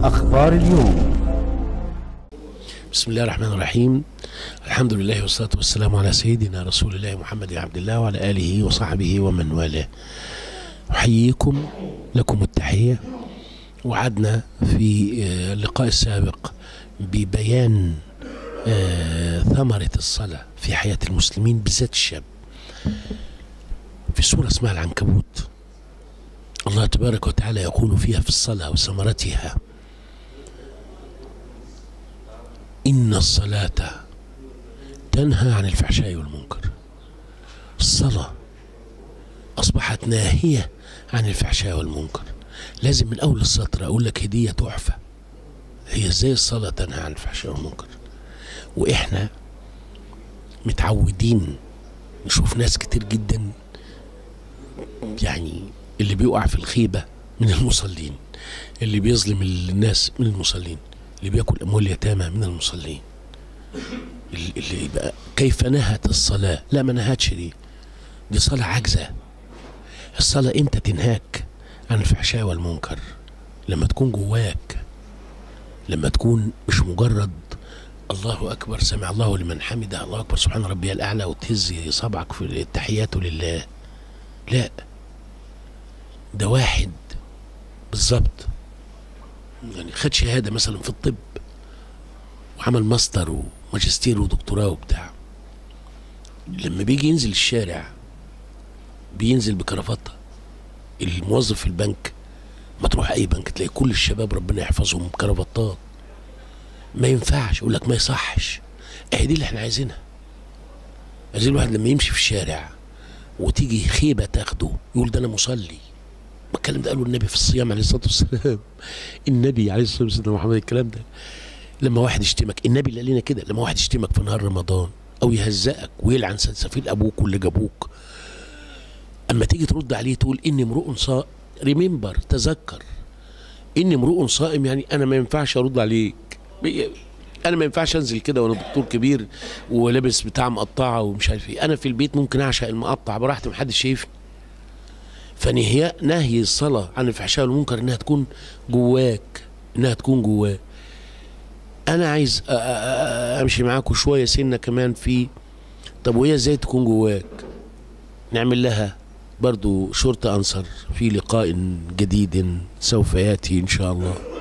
أخبار اليوم. بسم الله الرحمن الرحيم. الحمد لله والصلاة والسلام على سيدنا رسول الله محمد بن عبد الله وعلى آله وصحبه ومن والاه. أحييكم، لكم التحية. وعدنا في اللقاء السابق ببيان ثمرة الصلاة في حياة المسلمين بالذات الشاب. في سورة اسمها العنكبوت الله تبارك وتعالى يقول فيها في الصلاة وثمرتها: إن الصلاة تنهى عن الفحشاء والمنكر. الصلاة أصبحت ناهية عن الفحشاء والمنكر. لازم من أول السطر أقول لك هدية تحفة. هي إزاي الصلاة تنهى عن الفحشاء والمنكر؟ وإحنا متعودين نشوف ناس كتير جدا، يعني اللي بيقع في الخيبة من المصلين، اللي بيظلم الناس من المصلين، اللي بياكل أموال اليتامى من المصلين، اللي يبقى كيف نهت الصلاة؟ لا، ما نهتش دي صلاة عاجزة. الصلاة امتى تنهاك عن الفحشاء والمنكر؟ لما تكون جواك، لما تكون مش مجرد الله أكبر سمع الله لمن حمده، الله أكبر سبحان ربي الأعلى، وتهز صبعك في التحيات لله. لا، ده واحد بالظبط يعني خد شهادة مثلا في الطب وعمل ماستر وماجستير ودكتوراه وبتاع، لما بيجي ينزل الشارع بينزل بكرافتة. الموظف في البنك، ما تروح اي بنك تلاقي كل الشباب ربنا يحفظهم بكرافتات. ما ينفعش، يقول لك ما يصحش. اهي دي اللي احنا عايزينها. عايزين الواحد لما يمشي في الشارع وتيجي خيبة تاخده يقول ده انا مصلي. الكلام ده قاله النبي في الصيام عليه الصلاة والسلام. النبي عليه الصلاة والسلام محمد الكلام ده. لما واحد يشتمك، النبي اللي قال لنا كده، لما واحد يشتمك في نهار رمضان او يهزقك ويلعن سلسفيل ابوك واللي جابوك، اما تيجي ترد عليه تقول اني امرؤ صائم، ريمبر، تذكر اني امرؤ صائم. يعني انا ما ينفعش ارد عليك، انا ما ينفعش انزل كده وانا دكتور كبير ولابس بتاع مقطعه ومش عارف ايه. انا في البيت ممكن اعشق المقطع براحتي محدش شايفني. نهي الصلاة عن الفحشاء والمنكر انها تكون جواك، انها تكون جواك. انا عايز امشي معاكم شوية سنة كمان في طب وهي ازاي تكون جواك؟ نعمل لها برضو شورت انصر في لقاء جديد سوف ياتي ان شاء الله.